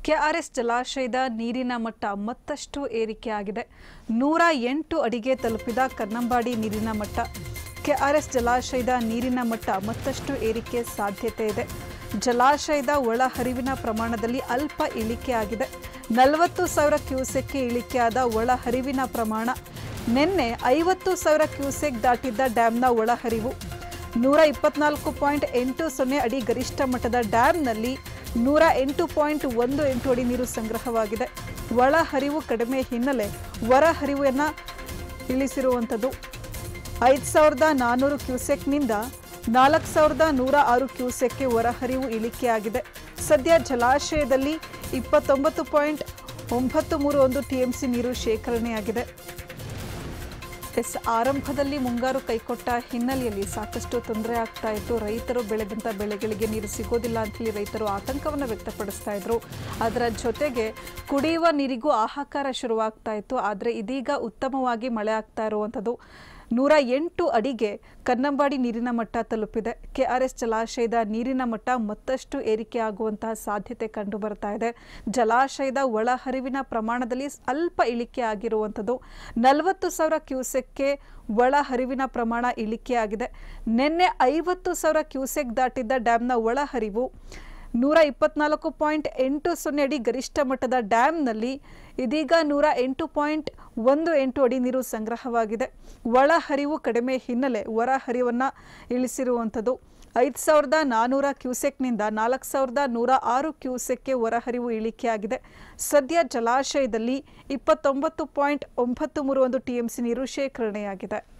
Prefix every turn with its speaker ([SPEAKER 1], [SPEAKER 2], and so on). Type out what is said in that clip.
[SPEAKER 1] KRS ಜಲಾಶಯದ ನೀರಿನ ಮಟ್ಟ ಮತ್ತಷ್ಟು ಏರಿಕೆಯಾಗಿದೆ. 108 ಅಡಿಗೆ ತಲುಪಿದ ಕನ್ನಂಬಾಡಿ ನೀರಿನ ಮಟ್ಟ. ಕೆಆರ್ಎಸ್ ಜಲಾಶಯದ ನೀರಿನ ಮಟ್ಟ ಮತ್ತಷ್ಟು ಏರಿಕೆ ಸಾಧ್ಯತೆ ಇದೆ. ಜಲಾಶಯದ ಒಳಹರಿವಿನ ಪ್ರಮಾಣದಲ್ಲಿ ಅಲ್ಪ ಇಳಿಕೆಯಾಗಿದೆ. 40,000 ಕ್ಯೂಸೆಕ್ಗೆ ಇಳಿಕೆಯಾದ ಒಳಹರಿವಿನ ಪ್ರಮಾಣ. ನಿನ್ನೆ 50,000 ಕ್ಯೂಸೆಕ್ ದಾಟಿದ್ದ ಡ್ಯಾಂನ ಒಳಹರಿವು 124.80 ಅಡಿ ಗರಿಷ್ಠ ಮಟ್ಟದ ಡ್ಯಾಂನಲ್ಲಿ 108.18 ಅಡಿ ನೀರು ಸಂಗ್ರಹವಾಗಿದೆ. ಒಳಹರಿವು ಕಡಿಮೆ ಹಿನ್ನೆಲೆ ಹೊರಹರಿವನ್ನು ಇಳಿಸಿರುವಂಥದ್ದು. 5,400 ಕ್ಯೂಸೆಕ್ನಿಂದ 4,106 ಕ್ಯೂಸೆಕ್ಗೆ ಹೊರಹರಿವು ಇಳಿಕೆಯಾಗಿದೆ. ಸದ್ಯ ಜಲಾಶಯದಲ್ಲಿ 29.931 ಟಿಎಂಸಿ ನೀರು ಶೇಖರಣೆಯಾಗಿದೆ. ಆರಂಭದಲ್ಲಿ ಮುಂಗಾರು ಕೈಕೊಟ್ಟ ಹಿನ್ನೆಲೆಯಲ್ಲಿ ಸಾಕಷ್ಟು ತೊಂದರೆ ಆಗ್ತಾ ಇತ್ತು. ರೈತರು ಬೆಳೆದಂಥ ಬೆಳೆಗಳಿಗೆ ನೀರು ಸಿಗೋದಿಲ್ಲ ಅಂತ ಹೇಳಿ ರೈತರು ಆತಂಕವನ್ನು ವ್ಯಕ್ತಪಡಿಸ್ತಾ ಇದ್ರು. ಅದರ ಜೊತೆಗೆ ಕುಡಿಯುವ ನೀರಿಗೂ ಹಾಹಾಕಾರ ಶುರುವಾಗ್ತಾ ಇತ್ತು. ಆದರೆ ಇದೀಗ ಉತ್ತಮವಾಗಿ ಮಳೆ ಆಗ್ತಾ ಇರುವಂಥದ್ದು. 108 ಅಡಿಗೆ ಕನ್ನಂಬಾಡಿ ನೀರಿನ ಮಟ್ಟ ತಲುಪಿದೆ. ಕೆಆರ್ಎಸ್ ಜಲಾಶಯದ ನೀರಿನ ಮಟ್ಟ ಮತ್ತಷ್ಟು ಏರಿಕೆಯಾಗುವಂತಹ ಸಾಧ್ಯತೆ ಕಂಡು ಬರ್ತಾ ಇದೆ. ಜಲಾಶಯದ ಒಳಹರಿವಿನ ಪ್ರಮಾಣದಲ್ಲಿ ಅಲ್ಪ ಇಳಿಕೆ ಆಗಿರುವಂಥದ್ದು. 40,000 ಕ್ಯೂಸೆಕ್ಗೆ ಒಳಹರಿವಿನ ಪ್ರಮಾಣ ಇಳಿಕೆಯಾಗಿದೆ. ನಿನ್ನೆ 50,000 ಕ್ಯೂಸೆಕ್ ದಾಟಿದ್ದ ಡ್ಯಾಂನ ಒಳಹರಿವು 124.80 ಅಡಿ ಗರಿಷ್ಠ ಮಟ್ಟದ ಡ್ಯಾಂನಲ್ಲಿ ಇದೀಗ 108.18 ಅಡಿ ನೀರು ಸಂಗ್ರಹವಾಗಿದೆ. ಒಳಹರಿವು ಕಡಿಮೆ ಹಿನ್ನೆಲೆ ಹೊರಹರಿವನ್ನು ಇಳಿಸಿರುವಂಥದ್ದು. 5,400 ಕ್ಯೂಸೆಕ್ನಿಂದ 4,106 ಕ್ಯೂಸೆಕ್ಗೆ ಹೊರಹರಿವು ಇಳಿಕೆಯಾಗಿದೆ. ಸದ್ಯ ಜಲಾಶಯದಲ್ಲಿ 29.931 ಟಿಎಂಸಿ ನೀರು ಶೇಖರಣೆಯಾಗಿದೆ.